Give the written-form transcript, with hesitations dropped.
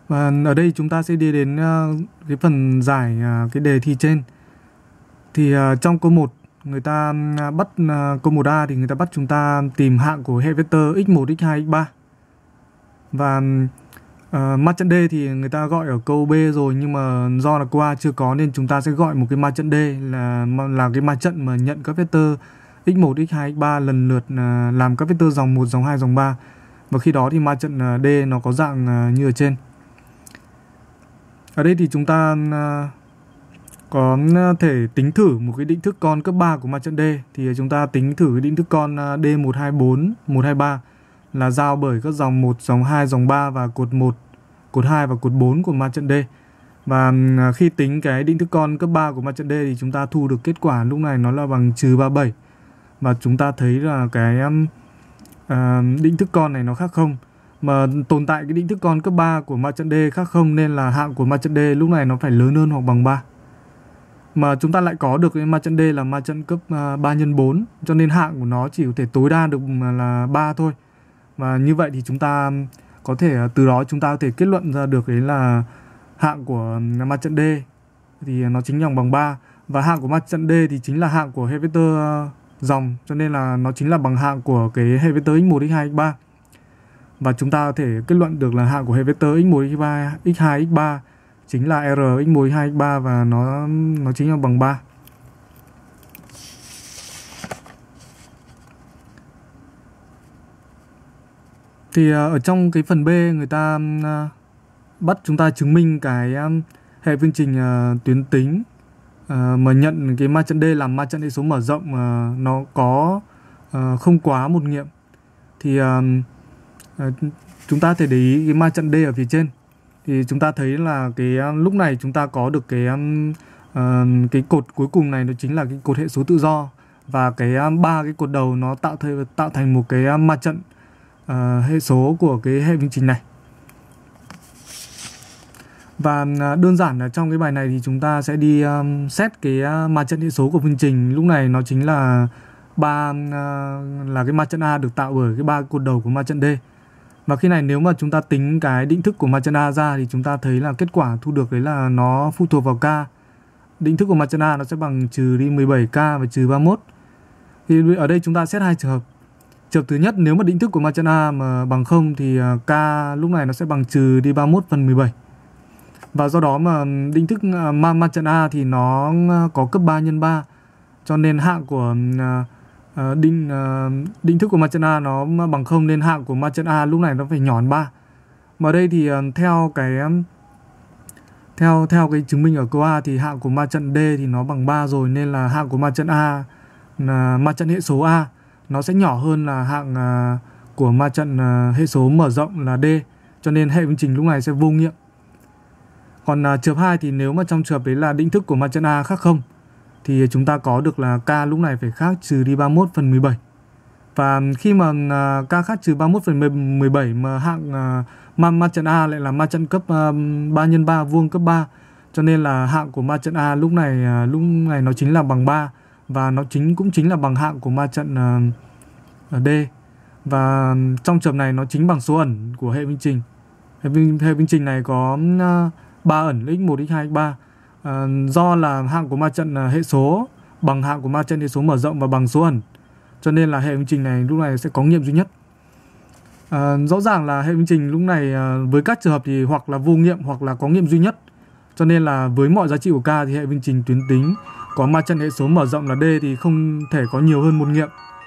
Và ở đây chúng ta sẽ đi đến cái phần giải cái đề thi trên. Thì trong câu 1 người ta bắt câu 1A thì người ta bắt chúng ta tìm hạng của hệ vectơ x1, x2, x3. Và mặt trận D thì người ta gọi ở câu B rồi, nhưng mà do là câu A chưa có nên chúng ta sẽ gọi một cái mặt trận D là cái mặt trận mà nhận các vectơ x1, x2, x3 lần lượt làm các vectơ dòng 1, dòng 2, dòng 3. Và khi đó thì mặt trận D nó có dạng như ở trên. Ở đây thì chúng ta có thể tính thử một cái định thức con cấp 3 của mặt trận D. Thì chúng ta tính thử cái định thức con D124, 123 là giao bởi các dòng 1, dòng 2, dòng 3 và cột 1, cột 2 và cột 4 của mặt trận D. Và khi tính cái định thức con cấp 3 của mặt trận D thì chúng ta thu được kết quả lúc này nó là bằng trừ 37. Và chúng ta thấy là cái định thức con này nó khác 0. Mà tồn tại cái định thức con cấp 3 của mặt trận D khác 0 nên là hạng của mặt trận D lúc này nó phải lớn hơn hoặc bằng 3. Mà chúng ta lại có được cái mặt trận D là mặt trận cấp 3 x 4, cho nên hạng của nó chỉ có thể tối đa được là 3 thôi. Và như vậy thì chúng ta có thể từ đó chúng ta có thể kết luận ra được đấy là hạng của mặt trận D thì nó chính là bằng 3. Và hạng của mặt trận D thì chính là hạng của hệ vectơ dòng, cho nên là nó chính là bằng hạng của cái hệ vectơ x1, x2, x3. Và chúng ta có thể kết luận được là hạng của hệ vectơ x1, x2, x3 chính là R x1, x2, x3 và nó chính là bằng 3. Thì ở trong cái phần B người ta bắt chúng ta chứng minh cái hệ phương trình tuyến tính mà nhận cái ma trận D làm ma trận hệ số mở rộng nó có không quá một nghiệm. Thì chúng ta thể để ý cái ma trận D ở phía trên. Thì chúng ta thấy là cái lúc này chúng ta có được cái cột cuối cùng này nó chính là cái cột hệ số tự do, và cái ba cái cột đầu nó tạo thành một cái ma trận hệ số của cái hệ phương trình này. Và đơn giản là trong cái bài này thì chúng ta sẽ đi xét cái ma trận hệ số của phương trình. Lúc này nó chính là là cái ma trận A được tạo bởi cái ba cột đầu của ma trận D. Và khi này nếu mà chúng ta tính cái định thức của ma trận A ra thì chúng ta thấy là kết quả thu được đấy là nó phụ thuộc vào K. Định thức của ma trận A nó sẽ bằng trừ đi 17K và trừ 31. Thì ở đây chúng ta xét hai trường hợp. Trường hợp thứ nhất, nếu mà định thức của ma trận A mà bằng 0 thì K lúc này nó sẽ bằng trừ đi 31 phần 17. Và do đó mà định thức ma trận A thì nó có cấp 3 x 3. Cho nên hạng của định thức của ma trận A nó bằng 0 nên hạng của ma trận A lúc này nó phải nhỏ hơn 3. Mà ở đây thì theo cái chứng minh ở câu A thì hạng của ma trận D thì nó bằng 3 rồi, nên là hạng của ma trận A là ma trận hệ số A nó sẽ nhỏ hơn là hạng của ma trận hệ số mở rộng là D, cho nên hệ phương trình lúc này sẽ vô nghiệm. Còn trường hợp 2 thì nếu mà trong trường hợp đấy là định thức của ma trận A khác 0 thì chúng ta có được là K lúc này phải khác trừ đi 31 phần 17. Và khi mà K khác trừ 31 phần 17 mà hạng ma trận A lại là ma trận cấp 3 x 3 vuông cấp 3, cho nên là hạng của ma trận A lúc này nó chính là bằng 3, và nó cũng chính là bằng hạng của ma trận D. Và trong trường này nó chính bằng số ẩn của hệ phương trình. Hệ phương trình này có 3 ẩn x1, x2, x3. Do là hạng của ma trận hệ số bằng hạng của ma trận hệ số mở rộng và bằng số ẩn, cho nên là hệ phương trình này lúc này sẽ có nghiệm duy nhất. Rõ ràng là hệ phương trình lúc này với các trường hợp thì hoặc là vô nghiệm hoặc là có nghiệm duy nhất. Cho nên là với mọi giá trị của K thì hệ phương trình tuyến tính có ma trận hệ số mở rộng là D thì không thể có nhiều hơn một nghiệm.